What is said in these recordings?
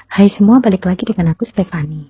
Hai semua, balik lagi dengan aku Stefani.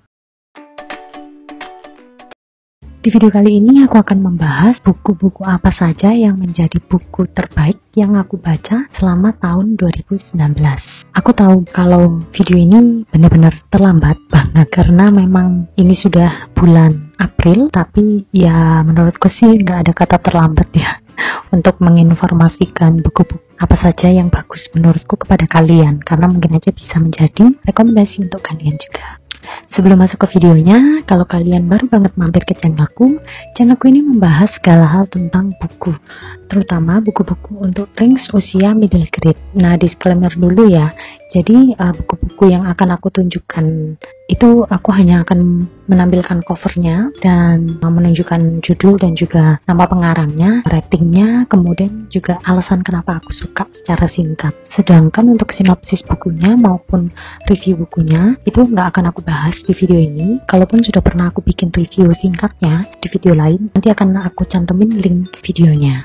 Di video kali ini aku akan membahas buku-buku apa saja yang menjadi buku terbaik yang aku baca selama tahun 2019. Aku tahu kalau video ini benar-benar terlambat banget karena memang ini sudah bulan April, tapi ya menurutku sih nggak ada kata terlambat ya untuk menginformasikan buku-buku apa saja yang bagus menurutku kepada kalian, karena mungkin aja bisa menjadi rekomendasi untuk kalian juga. Sebelum masuk ke videonya, kalau kalian baru banget mampir ke channelku ini membahas segala hal tentang buku, terutama buku-buku untuk range usia middle grade. Nah, disclaimer dulu ya, jadi buku-buku yang akan aku tunjukkan itu aku hanya akan menampilkan covernya dan menunjukkan judul dan juga nama pengarangnya, ratingnya, kemudian juga alasan kenapa aku suka secara singkat. Sedangkan untuk sinopsis bukunya maupun review bukunya itu nggak akan aku bahas di video ini. Kalaupun sudah pernah aku bikin review singkatnya di video lain, nanti akan aku cantumin link videonya.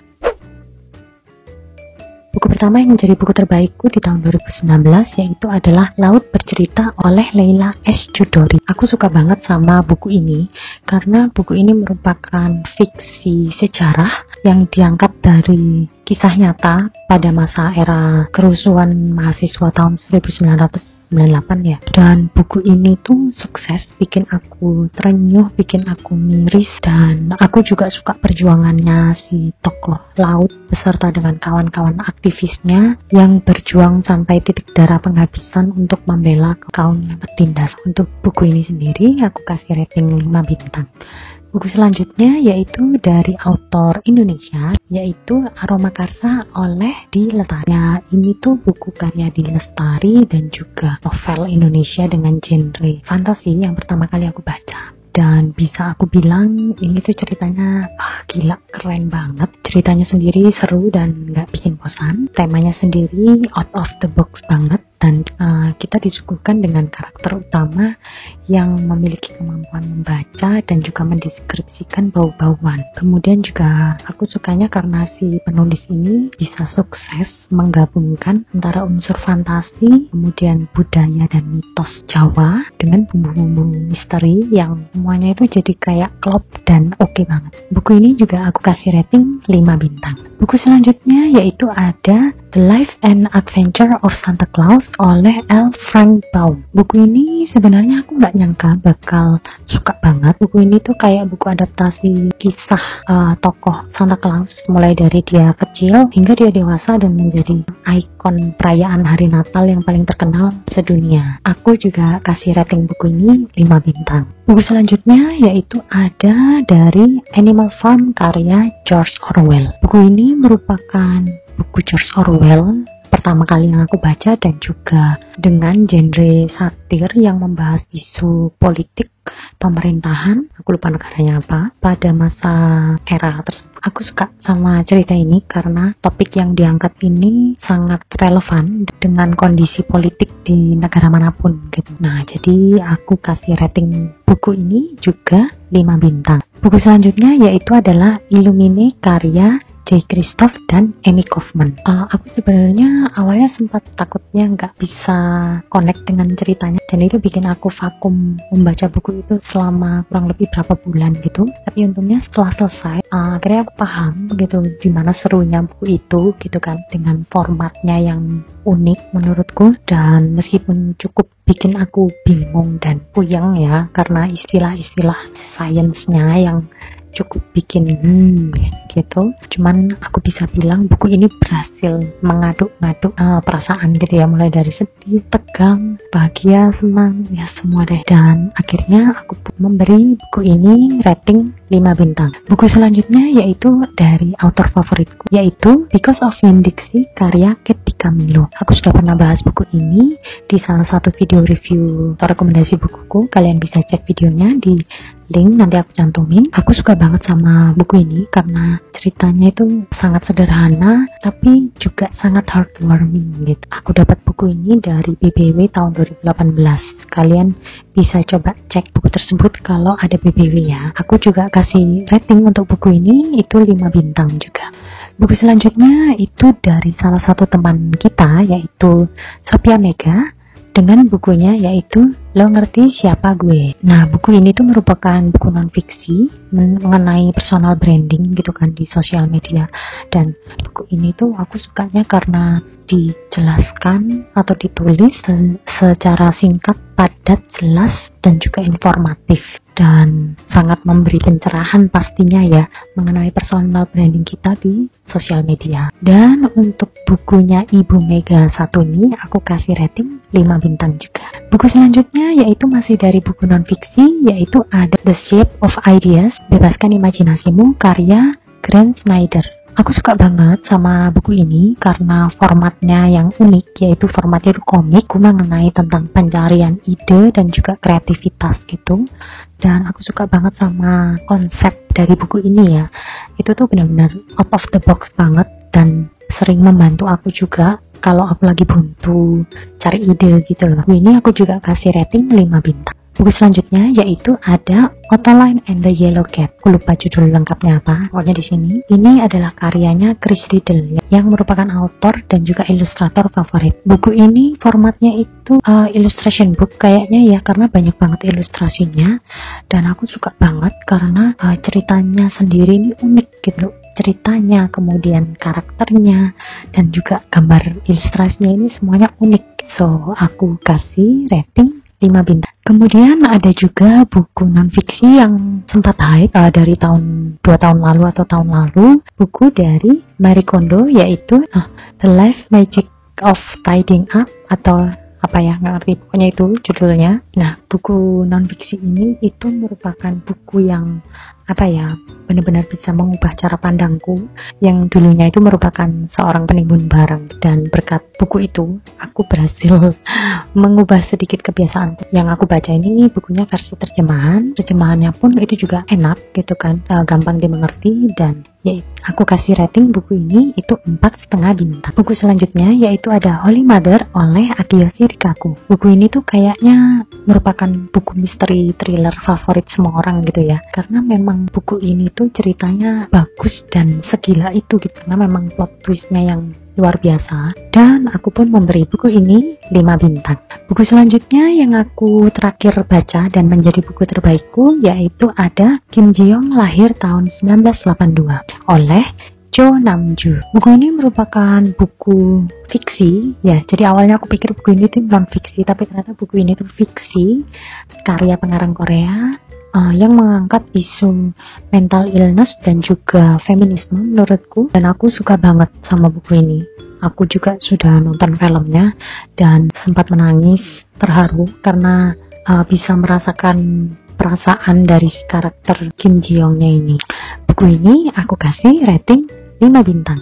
Buku pertama yang menjadi buku terbaikku di tahun 2019 yaitu adalah Laut Bercerita oleh Leila S. Chudori. Aku suka banget sama buku ini karena buku ini merupakan fiksi sejarah yang diangkat dari kisah nyata pada masa era kerusuhan mahasiswa tahun 1998 ya. Dan buku ini tuh sukses bikin aku terenyuh, bikin aku miris, dan aku juga suka perjuangannya si tokoh laut beserta dengan kawan-kawan aktivisnya yang berjuang sampai titik darah penghabisan untuk membela kaum yang tertindas. Untuk buku ini sendiri aku kasih rating 5 bintang. Buku selanjutnya yaitu dari autor Indonesia, yaitu Aroma Karsa oleh Di Lestari. Ini tuh buku karya Di Lestari dan juga novel Indonesia dengan genre fantasi yang pertama kali aku baca. Dan bisa aku bilang ini tuh ceritanya gila, keren banget. Ceritanya sendiri seru dan gak bikin bosan. Temanya sendiri out of the box banget. Dan kita disuguhkan dengan karakter utama yang memiliki kemampuan membaca dan juga mendeskripsikan bau-bauan. Kemudian juga aku sukanya karena si penulis ini bisa sukses menggabungkan antara unsur fantasi, kemudian budaya dan mitos Jawa dengan bumbu-bumbu misteri yang semuanya itu jadi kayak klop dan oke banget. Buku ini juga aku kasih rating 5 bintang. Buku selanjutnya yaitu ada The Life and Adventure of Santa Claus oleh L. Frank Baum. Buku ini sebenarnya aku nggak nyangka bakal suka banget. Buku ini tuh kayak buku adaptasi kisah tokoh Santa Claus mulai dari dia kecil hingga dia dewasa dan menjadi ikon perayaan hari Natal yang paling terkenal sedunia. Aku juga kasih rating buku ini 5 bintang. Buku selanjutnya yaitu ada dari Animal Farm karya George Orwell. Buku ini merupakan buku George Orwell pertama kali yang aku baca dan juga dengan genre satir yang membahas isu politik pemerintahan, aku lupa negaranya apa, pada masa era tersebut. Aku suka sama cerita ini karena topik yang diangkat ini sangat relevan dengan kondisi politik di negara manapun gitu. Nah, jadi aku kasih rating buku ini juga 5 bintang. Buku selanjutnya yaitu adalah Illumine karya J. Christoph dan Amy Kaufman. Aku sebenarnya awalnya sempat takutnya nggak bisa connect dengan ceritanya dan itu bikin aku vakum membaca buku itu selama kurang lebih berapa bulan gitu. Tapi untungnya setelah selesai akhirnya aku paham gitu gimana serunya buku itu gitu kan, dengan formatnya yang unik menurutku, dan meskipun cukup bikin aku bingung dan puyeng ya karena istilah-istilah sainsnya yang cukup bikin gitu, cuman aku bisa bilang buku ini berhasil mengaduk-ngaduk perasaan gitu ya, mulai dari sedih, tegang, bahagia, senang, ya semua deh. Dan akhirnya aku memberi buku ini rating 5 bintang. Buku selanjutnya yaitu dari author favoritku, yaitu Because of Winn-Dixie karya Kate DiCamillo. Aku sudah pernah bahas buku ini di salah satu video review atau rekomendasi bukuku. Kalian bisa cek videonya di link nanti aku cantumin. Aku suka banget sama buku ini karena ceritanya itu sangat sederhana tapi juga sangat heartwarming gitu. Aku dapat buku ini dari BBW tahun 2018. Kalian bisa coba cek buku tersebut kalau ada BBW ya. Aku juga kasih rating untuk buku ini itu 5 bintang juga. Buku selanjutnya itu dari salah satu teman kita yaitu Sophia Mega dengan bukunya yaitu Lo Ngerti Siapa Gue. Nah, buku ini tuh merupakan buku non-fiksi mengenai personal branding gitu kan di sosial media. Dan buku ini tuh aku sukanya karena dijelaskan atau ditulis secara singkat, padat, jelas, dan juga informatif. Dan sangat memberi pencerahan pastinya ya mengenai personal branding kita di sosial media. Dan untuk bukunya Ibu Mega satu ini aku kasih rating 5 bintang juga. Buku selanjutnya yaitu masih dari buku non-fiksi, yaitu ada The Shape of Ideas, Bebaskan Imajinasimu, karya Grant Snyder. Aku suka banget sama buku ini karena formatnya yang unik, yaitu formatnya itu komik mengenai tentang pencarian ide dan juga kreativitas gitu. Dan aku suka banget sama konsep dari buku ini ya. Itu tuh benar-benar out of the box banget dan sering membantu aku juga kalau aku lagi buntu cari ide gitu loh. Ini aku juga kasih rating 5 bintang. Buku selanjutnya yaitu ada Ottoline and the Yellow Cat. Aku lupa judul lengkapnya apa. Pokoknya di sini. Ini adalah karyanya Chris Riddle yang merupakan author dan juga ilustrator favorit. Buku ini formatnya itu illustration book kayaknya ya, karena banyak banget ilustrasinya. Dan aku suka banget karena ceritanya sendiri ini unik gitu loh. Ceritanya, kemudian karakternya, dan juga gambar ilustrasinya ini semuanya unik. So, aku kasih rating 5 bintang. Kemudian ada juga buku non-fiksi yang sempat hype dari 2 tahun lalu atau tahun lalu. Buku dari Marie Kondo yaitu The Life Magic of Tidying Up atau apa ya, nggak ngerti, pokoknya itu judulnya. Nah, buku non-fiksi ini itu merupakan buku yang apa ya, benar-benar bisa mengubah cara pandangku yang dulunya itu merupakan seorang penimbun barang. Dan berkat buku itu aku berhasil mengubah sedikit kebiasaanku. Yang aku baca ini bukunya versi terjemahannya pun itu juga enak gitu kan, gampang dimengerti. Dan ya, aku kasih rating buku ini itu 4,5 bintang. Buku selanjutnya yaitu ada Holy Mother oleh Akiyoshi Rikaku. Buku ini tuh kayaknya merupakan buku misteri thriller favorit semua orang gitu ya, karena memang buku ini tuh ceritanya bagus dan segila itu gitu, karena memang plot twistnya yang luar biasa. Dan aku pun memberi buku ini 5 bintang. Buku selanjutnya yang aku terakhir baca dan menjadi buku terbaikku yaitu ada Kim Ji-young Lahir tahun 1982 oleh Cho Nam-ju. Buku ini merupakan buku fiksi ya. Jadi awalnya aku pikir buku ini tuh non fiksi, tapi ternyata buku ini tuh fiksi karya pengarang Korea yang mengangkat isu mental illness dan juga feminisme menurutku. Dan aku suka banget sama buku ini. Aku juga sudah nonton filmnya dan sempat menangis terharu karena bisa merasakan perasaan dari karakter Kim Ji-youngnya ini. Buku ini aku kasih rating 5 bintang.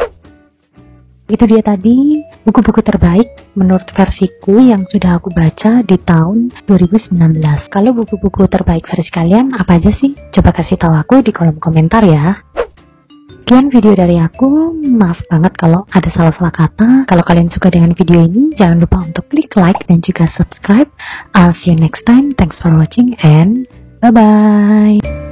Itu dia tadi buku-buku terbaik menurut versiku yang sudah aku baca di tahun 2019. Kalau buku-buku terbaik versi kalian apa aja sih? Coba kasih tahu aku di kolom komentar ya. Sekian video dari aku, maaf banget kalau ada salah-salah kata. Kalau kalian suka dengan video ini, jangan lupa untuk klik like dan juga subscribe. I'll see you next time. Thanks for watching and bye-bye.